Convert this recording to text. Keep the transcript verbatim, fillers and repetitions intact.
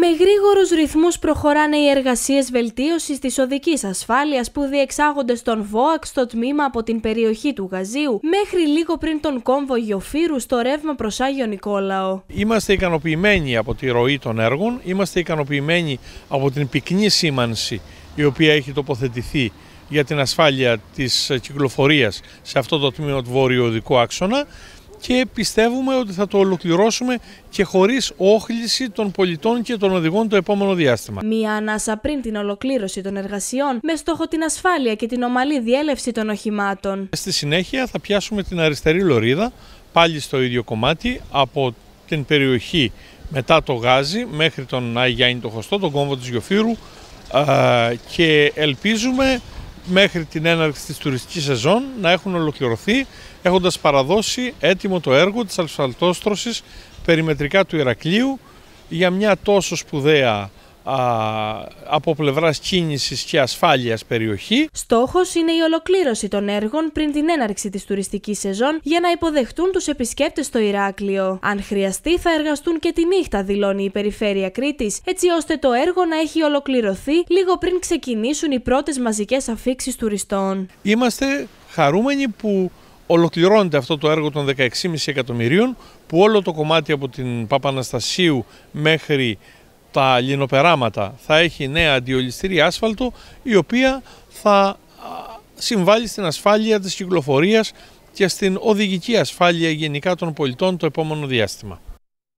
Με γρήγορους ρυθμούς προχωράνε οι εργασίες βελτίωσης της οδικής ασφάλειας που διεξάγονται στον ΒΟΑΚ στο τμήμα από την περιοχή του Γαζίου μέχρι λίγο πριν τον κόμβο Γιοφύρου στο ρεύμα προς Άγιο Νικόλαο. Είμαστε ικανοποιημένοι από τη ροή των έργων, είμαστε ικανοποιημένοι από την πυκνή σήμανση η οποία έχει τοποθετηθεί για την ασφάλεια της κυκλοφορίας σε αυτό το τμήμα του βόρειο-οδικού άξονα και πιστεύουμε ότι θα το ολοκληρώσουμε και χωρίς όχληση των πολιτών και των οδηγών το επόμενο διάστημα. Μία ανάσα πριν την ολοκλήρωση των εργασιών με στόχο την ασφάλεια και την ομαλή διέλευση των οχημάτων. Στη συνέχεια θα πιάσουμε την αριστερή λωρίδα, πάλι στο ίδιο κομμάτι, από την περιοχή μετά το Γάζι μέχρι τον Άη Γιάννη το Χωστό, τον κόμβο της Γιοφύρου, και ελπίζουμε μέχρι την έναρξη της τουριστικής σεζόν να έχουν ολοκληρωθεί, έχοντας παραδώσει έτοιμο το έργο της ασφαλτόστρωσης περιμετρικά του Ηρακλείου για μια τόσο σπουδαία α, από πλευράς κίνησης και ασφάλειας περιοχή. Στόχος είναι η ολοκλήρωση των έργων πριν την έναρξη της τουριστικής σεζόν για να υποδεχτούν τους επισκέπτες στο Ηράκλειο. Αν χρειαστεί θα εργαστούν και τη νύχτα, δηλώνει η Περιφέρεια Κρήτης, έτσι ώστε το έργο να έχει ολοκληρωθεί λίγο πριν ξεκινήσουν οι πρώτες μαζικές αφίξεις τουριστών. Είμαστε χαρούμενοι που ολοκληρώνεται αυτό το έργο των δεκαέξι κόμμα πέντε εκατομμυρίων, που όλο το κομμάτι από την Παπαναστασίου μέχρι τα λινοπεράματα θα έχει νέα αντιολιστήρη άσφαλτο, η οποία θα συμβάλλει στην ασφάλεια της κυκλοφορίας και στην οδηγική ασφάλεια γενικά των πολιτών το επόμενο διάστημα.